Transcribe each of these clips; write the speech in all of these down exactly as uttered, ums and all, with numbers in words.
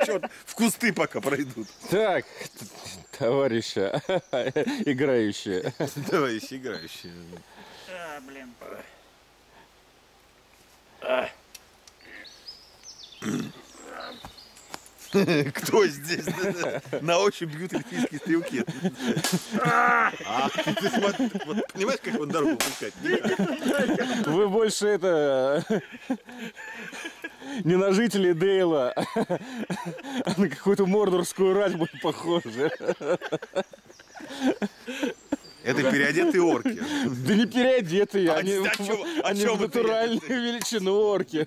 черт, в кусты пока пройдут. Так, товарища играющие. Товарищи играющие. А, блин. Кто здесь? На ощупь бьют эльфийские стрелки. Ах, ты смотри, вот понимаешь, как он дорогу пускать? Вы больше это... не на жителей Дейла, а на какую-то мордорскую рать будет похоже. Это переодетые орки. Да не переодетые, А они, о чем- о они чем в вы натуральной переодетые? величины орки.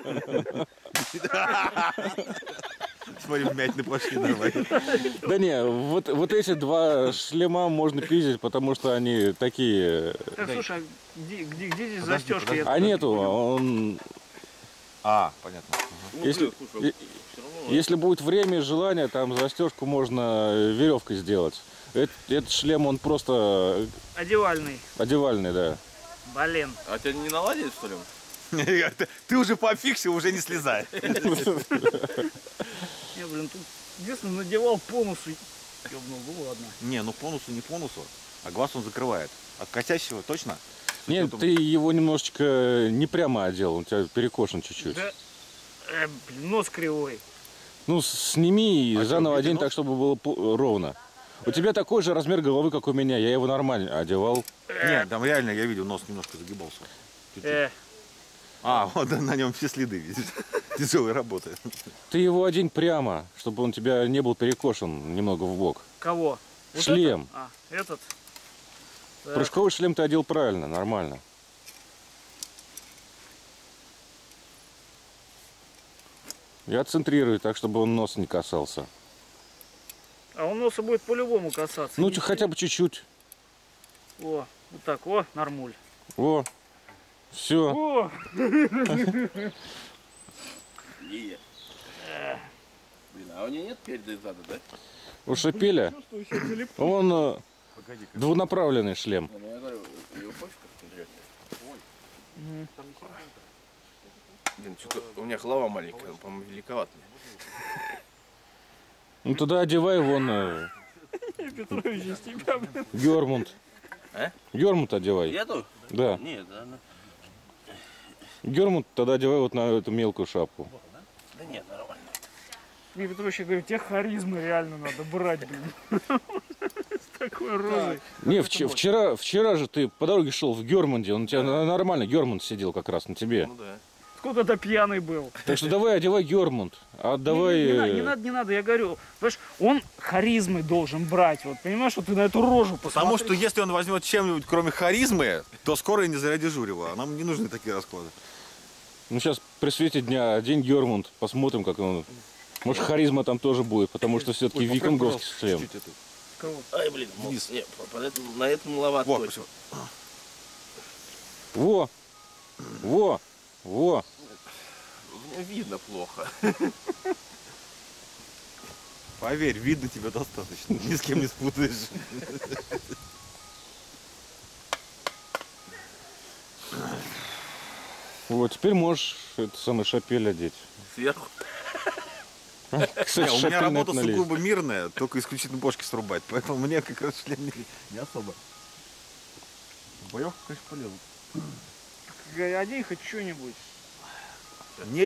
Смотри, вмятины пошли нормально. Да не, вот, вот эти два шлема можно пиздить, потому что они такие... Так, слушай, а где, где, где здесь Подожди, застежки? подожди. Я А нету, он... А, понятно. Если, е- если будет время и желание, там застежку можно веревкой сделать. Эт- Этот шлем, он просто одевальный. одевальный, да. Блин. А тебя не наладили, что ли? Ты уже пофиксил, уже не слезай. Я, блин, тут единственное надевал по носу. Ёбнул, ну ладно. Не, ну понусу не понусу, а глаз он закрывает. От косящего точно? Нет, учетом- ты его немножечко не прямо одел, он у тебя перекошен чуть-чуть. Да. Э, блин, нос кривой. Ну, сними и А заново что, одень видно так, чтобы было пл- ровно. У тебя такой же размер головы, как у меня, я его нормально одевал. Нет, там реально я видел, нос немножко загибался. Чуть-чуть. Э, А, вот на нем все следы, видишь. Тяжелой работы. Ты его одень прямо, чтобы он у тебя не был перекошен немного в бок. кого? Вот Шлем. этот? А, этот. Так. Прыжковый шлем ты одел правильно, нормально. Я центрирую так, чтобы он нос не касался. А он носа будет по-любому касаться. Ну, Не чё, хотя бы чуть-чуть. О, вот так, о, нормуль. О, все. О, Не. Блин, а у нее нет переда и зада, да? У Шапеля чувствую себя телеп- он э, двунаправленный шлем. Ну, я говорю, его пофиг как смотреть. Мгм. Блин, что-то у меня голова маленькая, он, по-моему, великоват мне. Ну туда одевай вон э, Петрович, из тебя, блин. Гермунд. А? Гермунд одевай. Эту? Да. Нет, да, она... Гермунд тогда одевай вот на эту мелкую шапку. Да нет, нормально. Не, Петрович, я говорю, тебе харизмы реально надо брать, блин. С такой рожей. Не, вч- вчера, вчера же ты по дороге шел в Гермунде, он у тебя на- нормально, Гермунд сидел как раз на тебе. Ну да. Сколько-то пьяный был. Так что давай одевай Гермунд, а давай... Не, не, не, на- э, не надо, не надо, я говорю, понимаешь, он харизмой должен брать, вот, понимаешь, вот ты на эту рожу Потому посмотри. что если он возьмет чем-нибудь, кроме харизмы, то скоро и не зря дежурила. А нам не нужны такие расклады. Ну сейчас при свете дня одень Гермунд, посмотрим, как он... Может харизма там тоже будет, потому что все-таки Ой, поправь, викинговский пожалуйста, шлем. чуть-чуть эту. Кого? Ай, блин, Вниз. не, по- под этим- на этом маловато Во, точно. всё. Во! Во! Во! Мне видно плохо. Поверь, видно тебя достаточно. Ни с кем не спутаешь. Вот, теперь можешь это самый Шапель одеть. Сверху. Кстати, Не, у меня Шапель на работа это налезет. сугубо мирная, только исключительно бошки срубать. Поэтому мне как раз шлем не, не особо. Боевка, конечно, полезна. Одень хоть что-нибудь. Не